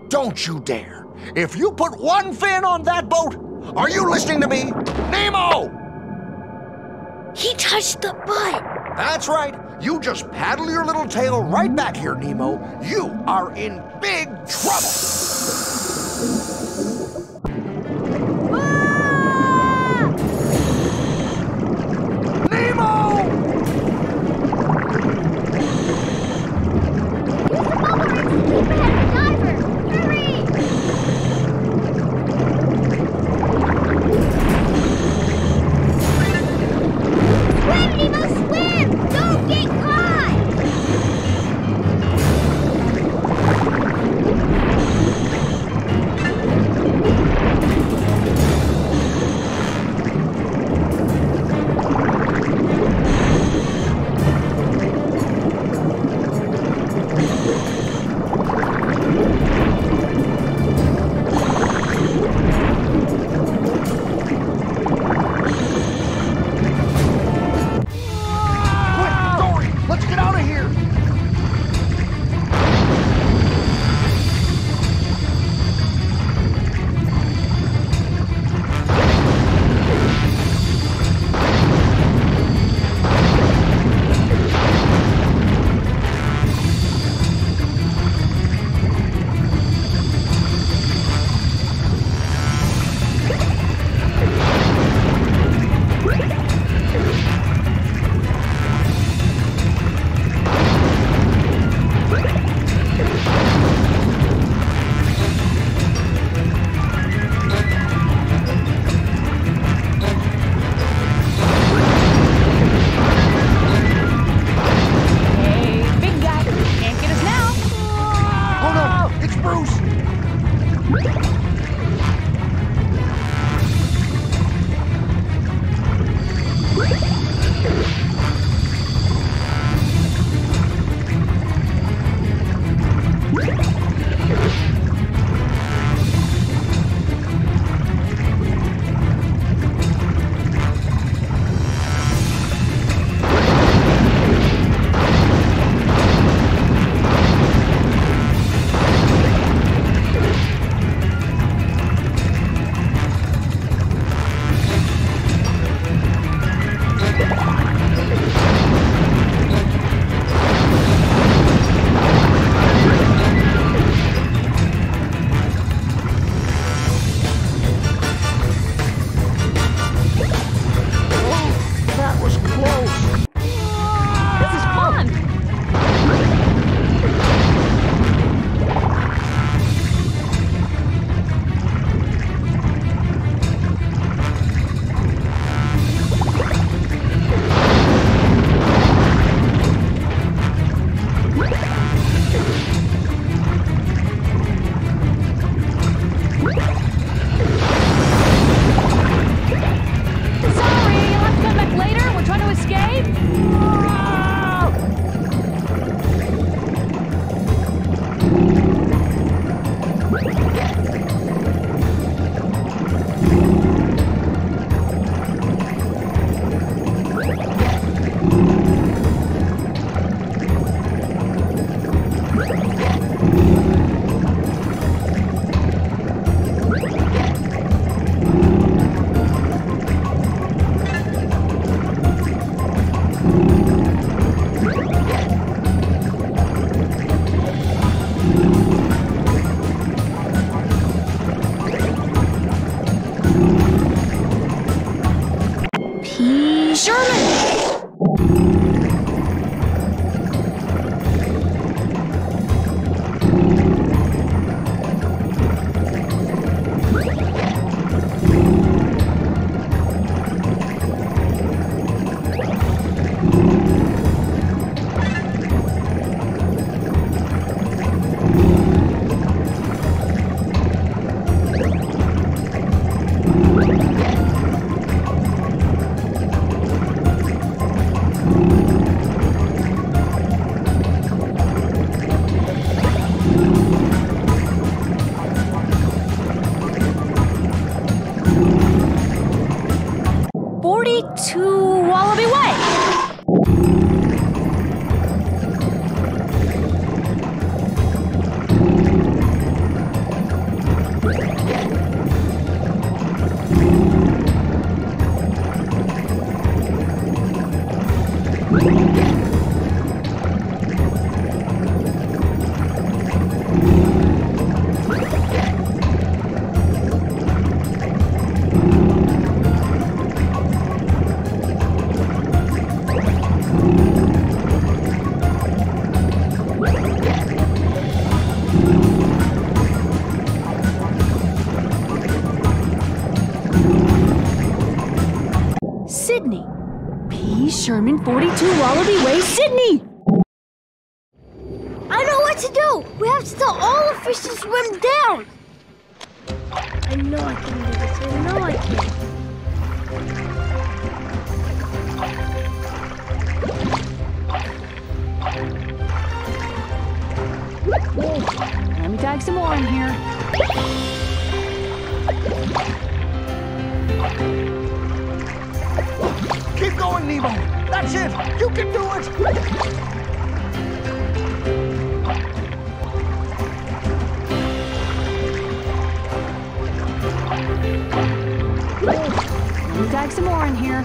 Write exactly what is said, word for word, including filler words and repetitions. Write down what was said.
Don't you dare. If you put one fin on that boat, are you listening to me? Nemo! He touched the butt. That's right. You just paddle your little tail right back here, Nemo. You are in big trouble. Ah! Nemo! Keep ahead of the diver. Hurry! Swim, Nemo, swim! Don't get caught! Sydney. P. Sherman forty-two Wallaby Way, Sydney! I know what to do! We have to tell all the fish to swim down! I know I can do this. I know I can. Let me tag some more in here. Keep going, Nemo. That's it. You can do it. Let me tag some more in here.